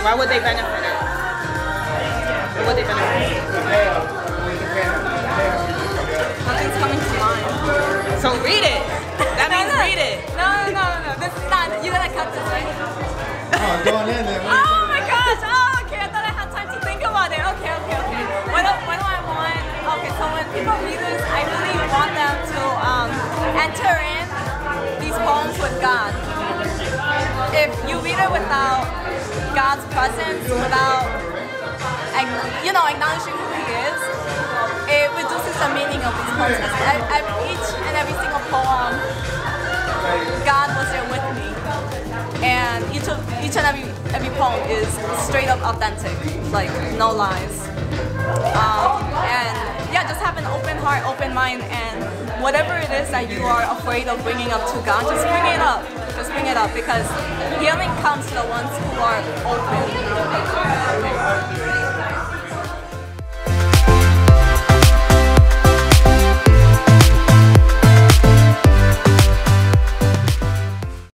Why would they benefit it? What would they benefit? Nothing's coming to mind. So read it. That means read it. No. This is not. You gotta cut this, right? Oh, going in there. Oh my gosh. Oh, okay. I thought I had time to think about it. Okay. What do I want? Okay, so when people read this, I really want them to enter in these poems with God. If you read it without God's presence, without acknowledging who He is, it reduces the meaning of these poems. Each and every single poem, God was there with me, and each and every poem is straight up authentic, like no lies. And yeah, just have an open heart, open mind, and whatever it is that you are afraid of bringing up to God, just bring it up. Just bring it up, because healing comes to the ones who are open.